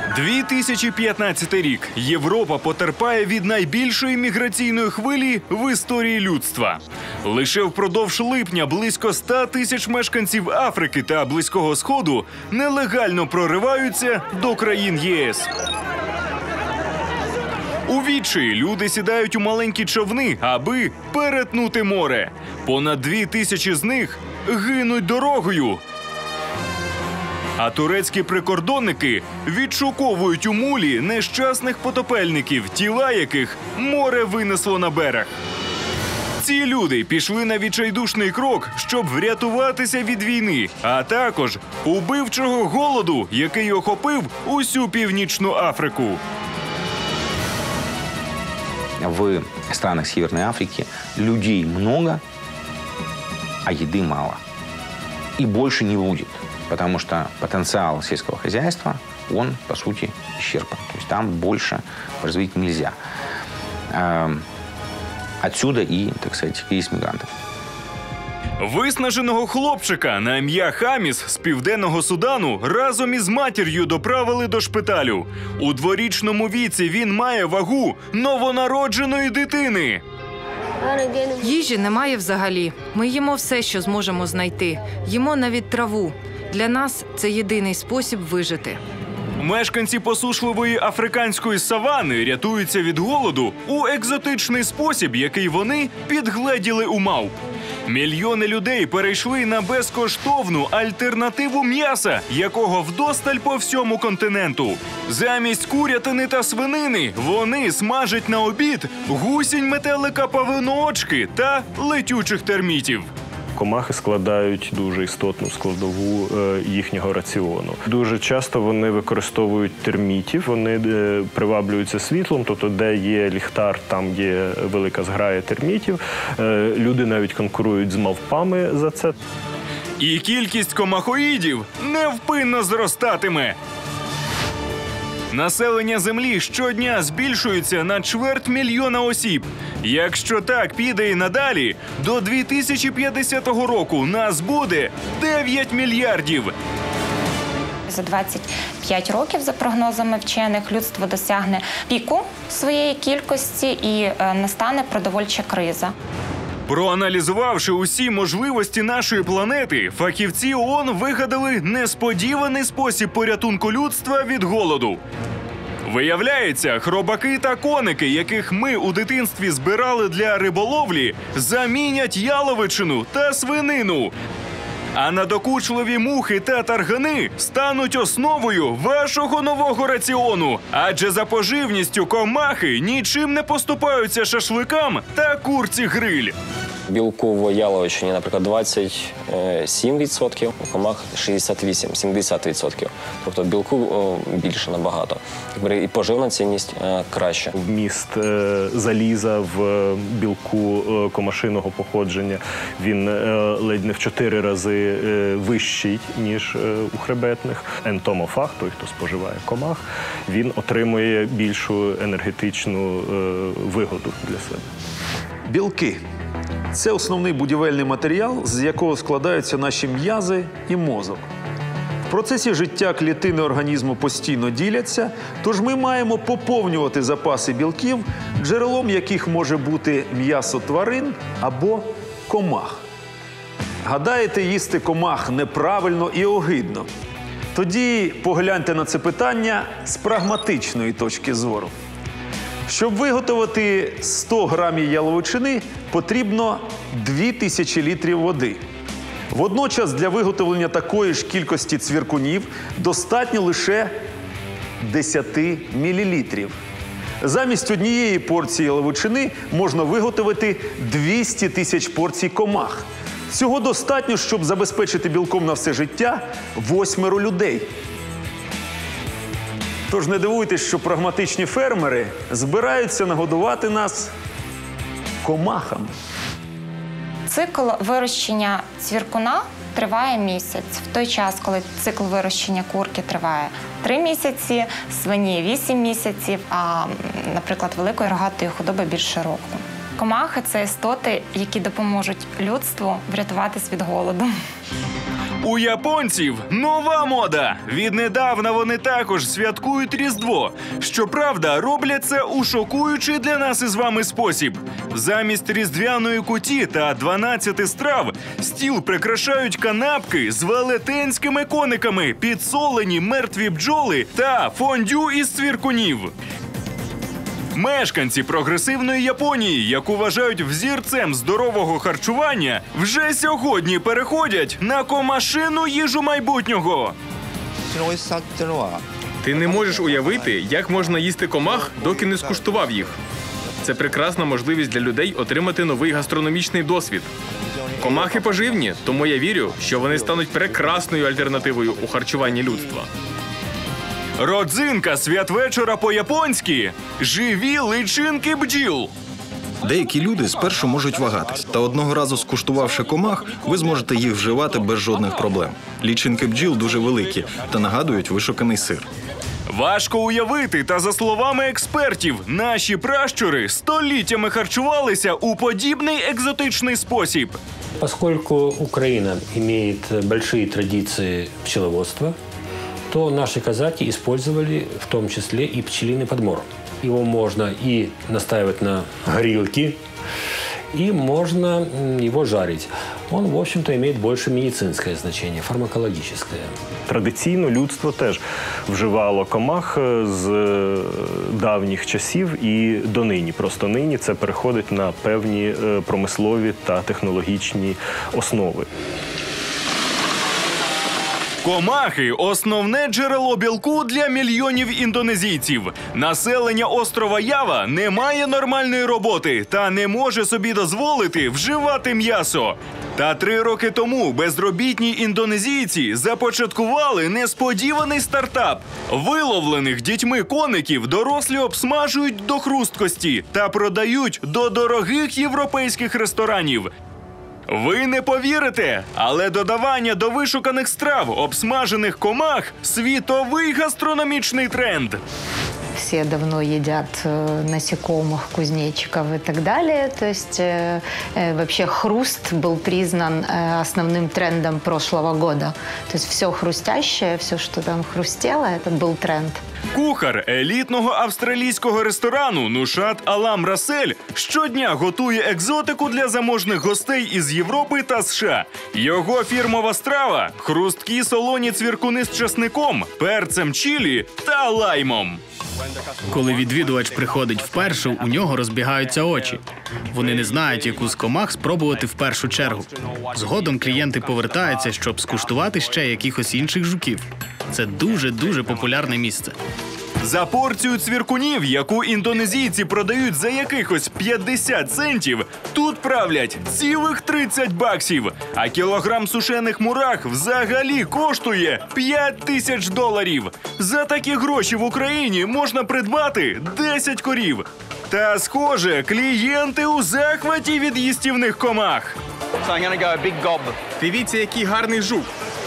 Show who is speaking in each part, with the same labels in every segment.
Speaker 1: 2015 рік. Європа потерпає від найбільшої міграційної хвилі в історії людства. Лише впродовж липня близько 100 тисяч мешканців Африки та Близького Сходу нелегально прориваються до країн ЄС. У відчаї люди сідають у маленькі човни, аби перетнути море. Понад 2000 з них гинуть дорогою. А турецькі прикордонники відшуковують у мулі нещасних потопельників, тіла яких море винесло на берег. Ці люди пішли на відчайдушний крок, щоб врятуватися від війни, а також убивчого голоду, який охопив усю Північну Африку.
Speaker 2: В странах Северной Африки людей много, а еды мало. И больше не будет, потому что потенциал сельского хозяйства, он, по сути, исчерпан. То есть там больше производить нельзя. Отсюда и, так сказать, кризис мигрантов.
Speaker 1: Виснаженого хлопчика на ім'я Хаміс з Південного Судану разом із матір'ю доправили до шпиталю. У дворічному віці він має вагу новонародженої дитини.
Speaker 3: Їжі немає взагалі. Ми їмо все, що зможемо знайти. Їмо навіть траву. Для нас це єдиний спосіб вижити.
Speaker 1: Мешканці посушливої африканської савани рятуються від голоду у екзотичний спосіб, який вони підгледіли у мавп. Мільйони людей перейшли на безкоштовну альтернативу м'яса, якого вдосталь по всьому континенту. Замість курятини та свинини вони смажать на обід гусінь, метелика, павиноочки та летючих термітів.
Speaker 4: Комахи складають дуже істотну складову їхнього раціону. Дуже часто вони використовують термітів, вони приваблюються світлом, тобто де є ліхтар, там є велика зграя термітів. Люди навіть конкурують з мавпами за це.
Speaker 1: І кількість комахоїдів невпинно зростатиме. Населення Землі щодня збільшується на 250 000 осіб. Якщо так піде і надалі, до 2050 року нас буде 9 мільярдів.
Speaker 5: За 25 років, за прогнозами вчених, людство досягне піку своєї кількості і настане продовольча криза.
Speaker 1: Проаналізувавши усі можливості нашої планети, фахівці ООН вигадали несподіваний спосіб порятунку людства від голоду. Виявляється, хробаки та коники, яких ми у дитинстві збирали для риболовлі, замінять яловичину та свинину. А надокучливі мухи та таргани стануть основою вашого нового раціону. Адже за поживністю комахи нічим не поступаються шашликам та курці-гриль.
Speaker 6: Білку в яловичині, наприклад, 27%, у комах 68-70%. Тобто білку більше набагато. І поживна цінність краща.
Speaker 4: Вміст заліза в білку комашиного походження, він ледь не в 4 рази вищий, ніж у хребетних. Ентомофаг, той, хто споживає комах, він отримує більшу енергетичну вигоду для себе.
Speaker 7: Білки – це основний будівельний матеріал, з якого складаються наші м'язи і мозок. В процесі життя клітини організму постійно діляться, тож ми маємо поповнювати запаси білків, джерелом яких може бути м'ясо тварин або комах. Гадаєте, їсти комах неправильно і огидно? Тоді погляньте на це питання з прагматичної точки зору. Щоб виготовити 100 грамів яловичини, потрібно 2000 літрів води. Водночас для виготовлення такої ж кількості цвіркунів достатньо лише 10 мілілітрів. Замість однієї порції яловичини можна виготовити 200 000 порцій комах. Цього достатньо, щоб забезпечити білком на все життя 8 людей. Тож не дивуйтесь, що прагматичні фермери збираються нагодувати нас комахами.
Speaker 5: Цикл вирощення цвіркуна триває місяць. В той час, коли цикл вирощення курки триває 3 місяці, свині 8 місяців, а, наприклад, великої рогатої худоби більше року. Комахи – це істоти, які допоможуть людству врятуватись від голоду.
Speaker 1: У японців нова мода. Віднедавна вони також святкують Різдво. Щоправда, роблять це у шокуючий для нас із вами спосіб. Замість різдвяної куті та 12 страв стіл прикрашають канапки з велетенськими кониками, підсолені мертві бджоли та фондю із цвіркунів. Мешканці прогресивної Японії, яку вважають взірцем здорового харчування, вже сьогодні переходять на комашину їжу майбутнього.
Speaker 8: Ти не можеш уявити, як можна їсти комах, доки не скуштував їх. Це прекрасна можливість для людей отримати новий гастрономічний досвід. Комахи поживні, тому я вірю, що вони стануть прекрасною альтернативою у харчуванні людства.
Speaker 1: Родзинка святвечора по-японськи – живі личинки бджіл.
Speaker 9: Деякі люди спершу можуть вагатись, та одного разу скуштувавши комах, ви зможете їх вживати без жодних проблем. Лічинки бджіл дуже великі та нагадують вишуканий сир.
Speaker 1: Важко уявити, та за словами експертів, наші пращури століттями харчувалися у подібний екзотичний спосіб.
Speaker 10: Поскольку Украина имеет большие традиции пчеловодства, то наши казаки использовали в том числе и пчелиный подмор. Его можно и настаивать на горилке, и можно его жарить. Он, в общем-то, имеет больше медицинское значение, фармакологическое.
Speaker 4: Традиційно людство теж вживало комах з давніх часів і донині. Просто нині це переходить на певні промислові та технологічні основи.
Speaker 1: Комахи – основне джерело білку для мільйонів індонезійців. Населення острова Ява не має нормальної роботи та не може собі дозволити вживати м'ясо. Та 3 роки тому безробітні індонезійці започаткували несподіваний стартап. Виловлених дітьми коників дорослі обсмажують до хрусткості та продають до дорогих європейських ресторанів. Ви не повірите, але додавання до вишуканих страв обсмажених комах – світовий гастрономічний тренд.
Speaker 11: Все давно едят насекомых, кузнечиков и так далее. То есть вообще хруст был признан основным трендом прошлого года. То есть все хрустящее, все, что там хрустело, это был тренд.
Speaker 1: Кухар елітного австралійського ресторану Нушат Алам Расель щодня готує екзотику для заможних гостей із Європи та США. Його фірмова страва – хрусткі солоні цвіркуни з часником, перцем чилі та лаймом.
Speaker 12: Коли відвідувач приходить вперше, у нього розбігаються очі. Вони не знають, яку з комах спробувати в першу чергу. Згодом клієнти повертаються, щоб скуштувати ще якихось інших жуків. Це дуже-дуже популярне місце.
Speaker 1: За порцію цвіркунів, яку індонезійці продають за якихось 50 центів, тут правлять цілих 30 баксів. А кілограм сушених мурах взагалі коштує $5000. За такі гроші в Україні можна придбати 10 корів. Та, схоже, клієнти у захваті від їстівних комах.
Speaker 8: Дивіться, який гарний жук.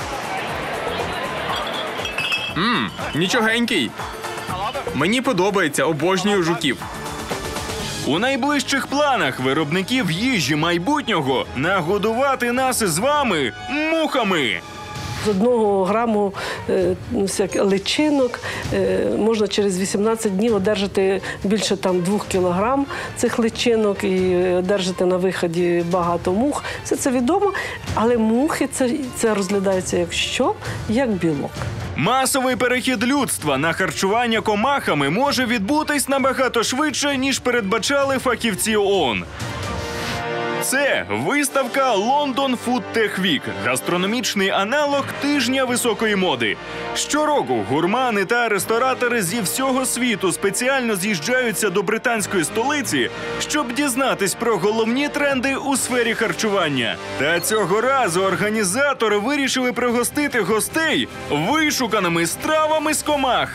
Speaker 8: Нічогенький. Мені подобається, обожнюю жуків.
Speaker 1: У найближчих планах виробників їжі майбутнього нагодувати нас із вами мухами.
Speaker 13: З 1 граму личинок можна через 18 днів одержати більше 2 кілограм цих личинок і одержати на виході багато мух. Все це відомо, але мухи це розглядається як що? Як білок.
Speaker 1: Масовий перехід людства на харчування комахами може відбутись набагато швидше, ніж передбачали фахівці ООН. Це виставка London Food Tech Week – гастрономічний аналог тижня високої моди. Щороку гурмани та ресторатори зі всього світу спеціально з'їжджаються до британської столиці, щоб дізнатись про головні тренди у сфері харчування. Та цього разу організатори вирішили пригостити гостей вишуканими стравами з комах.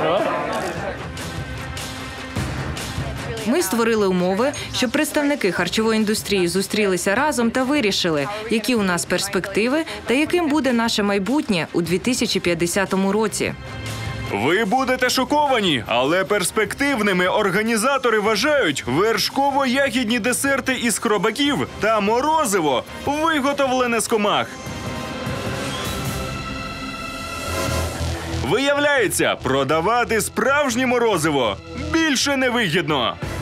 Speaker 3: Ми створили умови, щоб представники харчової індустрії зустрілися разом та вирішили, які у нас перспективи та яким буде наше майбутнє у 2050 році.
Speaker 1: Ви будете шоковані, але перспективними організатори вважають вершково-ягідні десерти із хробаків та морозиво, виготовлене з комах. Виявляється, продавати справжнє морозиво більше невигідно.